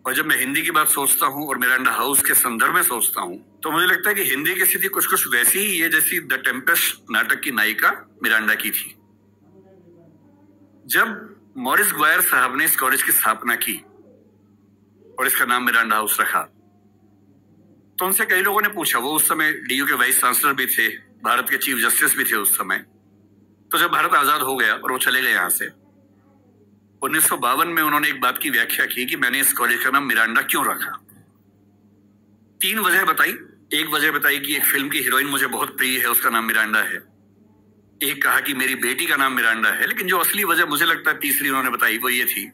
और जब मैं हिंदी की बात सोचता हूँ और मिरांडा हाउस के संदर्भ में सोचता हूँ तो मुझे लगता है कि हिंदी की स्थिति कुछ कुछ वैसी ही है जैसी द टेम्पेस्ट नाटक की नायिका मिरांडा की थी। जब मॉरिस ग्वायर साहब ने इस कॉलेज की स्थापना की और इसका नाम मिरांडा हाउस रखा तो उनसे कई लोगों ने पूछा, वो उस समय डीयू के वाइस चांसलर भी थे, भारत के चीफ जस्टिस भी थे उस समय। तो जब भारत आजाद हो गया और वो चले गए यहां से 1952 में, उन्होंने एक बात की व्याख्या की कि मैंने इस कॉलेज का नाम मिरांडा क्यों रखा। 3 वजह बताई। एक वजह बताई कि एक फिल्म की हीरोइन मुझे बहुत प्रिय है, उसका नाम मिरांडा है। एक कहा कि मेरी बेटी का नाम मिरांडा है। लेकिन जो असली वजह मुझे लगता है तीसरी उन्होंने बताई वो ये थी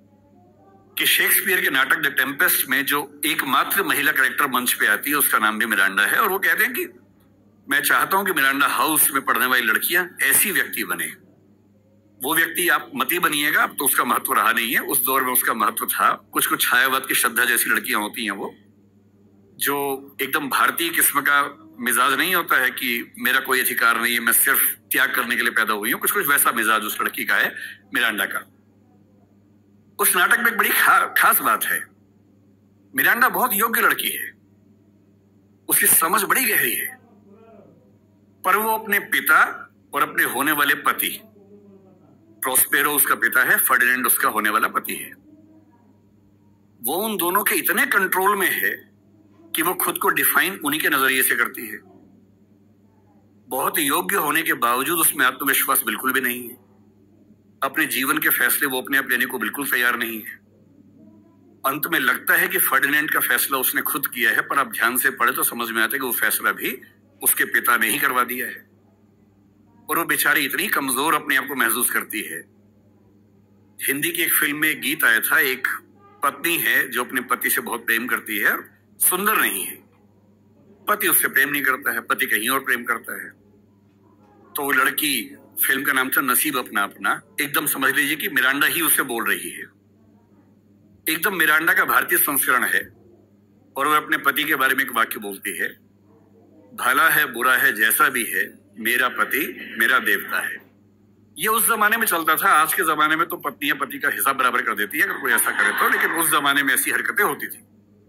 कि शेक्सपियर के नाटक द टेम्पेस्ट में जो एकमात्र महिला कैरेक्टर मंच पे आती है उसका नाम भी मिरांडा है। और वो कहते हैं कि मैं चाहता हूं कि मिरांडा हाउस में पढ़ने वाली लड़कियां ऐसी व्यक्ति बने। वो व्यक्ति आप मती बनिएगा, अब तो उसका महत्व रहा नहीं है, उस दौर में उसका महत्व था। कुछ कुछ छायावाद की श्रद्धा जैसी लड़कियां होती हैं वो, जो एकदम भारतीय किस्म का मिजाज नहीं होता है कि मेरा कोई अधिकार नहीं है, मैं सिर्फ त्याग करने के लिए पैदा हुई हूं। कुछ कुछ वैसा मिजाज उस लड़की का है, मिरांडा का। उस नाटक में एक बड़ी खास बात है, मिरांडा बहुत योग्य लड़की है, उसकी समझ बड़ी गहरी है, पर वो अपने पिता और अपने होने वाले पति, प्रोस्पेरो उसका पिता है, फर्डिनेंड उसका होने वाला पति है, वो उन दोनों के इतने कंट्रोल में है कि वो खुद को डिफाइन उन्हीं के नजरिए से करती है। बहुत योग्य होने के बावजूद उसमें आत्मविश्वास बिल्कुल भी नहीं है। अपने जीवन के फैसले वो अपने आप लेने को बिल्कुल तैयार नहीं है। अंत में लगता है कि फर्डिनेंड का फैसला उसने खुद किया है, पर आप ध्यान से पढ़े तो समझ में आता है कि वो फैसला भी उसके पिता ने ही करवा दिया है। और वो बेचारी इतनी कमजोर अपने आप को महसूस करती है। हिंदी की एक फिल्म में एक गीत आया था, एक पत्नी है जो अपने पति से बहुत प्रेम करती है, सुंदर नहीं है, पति उससे प्रेम नहीं करता है, पति कहीं और प्रेम करता है। तो वो लड़की, फिल्म का नाम था नसीब अपना अपना, एकदम समझ लीजिए कि मिरांडा ही उससे बोल रही है। एकदम मिरांडा का भारतीय संस्करण है। और वो अपने पति के बारे में एक वाक्य बोलती है, भला है बुरा है जैसा भी है, मेरा पति मेरा देवता है। ये उस जमाने में चलता था। आज के जमाने में तो पत्नियां पति का हिसाब बराबर कर देती है अगर कोई ऐसा करे तो, लेकिन उस जमाने में ऐसी हरकतें होती थी।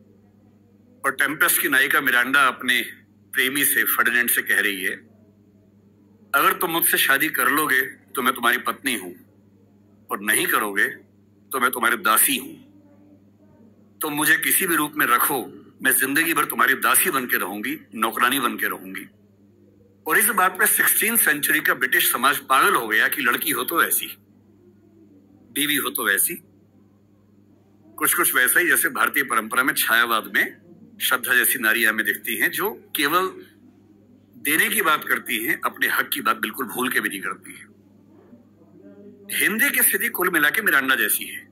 और टेम्पेस्ट की नायिका मिरांडा अपने प्रेमी से, फर्डिनेंड से कह रही है, अगर तुम मुझसे शादी कर लोगे तो मैं तुम्हारी पत्नी हूं, और नहीं करोगे तो मैं तुम्हारी दासी हूं। तुम मुझे किसी भी रूप में रखो, मैं जिंदगी भर तुम्हारी दासी बन के रहूंगी, नौकरानी बन के रहूंगी। और इस बात पे 16वीं सेंचुरी का ब्रिटिश समाज पागल हो गया कि लड़की हो तो ऐसी, बीवी हो तो वैसी, कुछ कुछ वैसा ही जैसे भारतीय परंपरा में छायावाद में श्रद्धा जैसी नारियां हमें दिखती हैं, जो केवल देने की बात करती हैं, अपने हक की बात बिल्कुल भूल के भी नहीं करती है। हिंदी की स्थिति कुल मिला के मिरांडा जैसी है।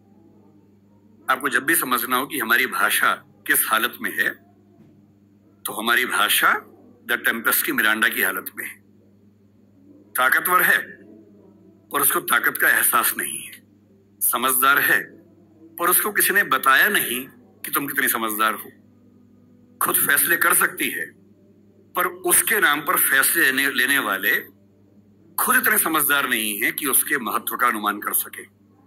आपको जब भी समझना हो कि हमारी भाषा किस हालत में है, तो हमारी भाषा द टेम्पेस्ट की मिरांडा की हालत में है। ताकतवर है और उसको ताकत का एहसास नहीं है, समझदार है पर उसको किसी ने बताया नहीं कि तुम कितनी समझदार हो, खुद फैसले कर सकती है पर उसके नाम पर फैसले लेने वाले खुद इतने समझदार नहीं हैं कि उसके महत्व का अनुमान कर सके।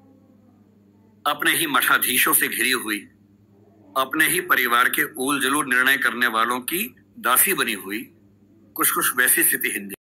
अपने ही मठाधीशों से घिरी हुई, अपने ही परिवार के ऊल जलूल निर्णय करने वालों की दासी बनी हुई, कुछ कुछ वैसी स्थिति हिंदी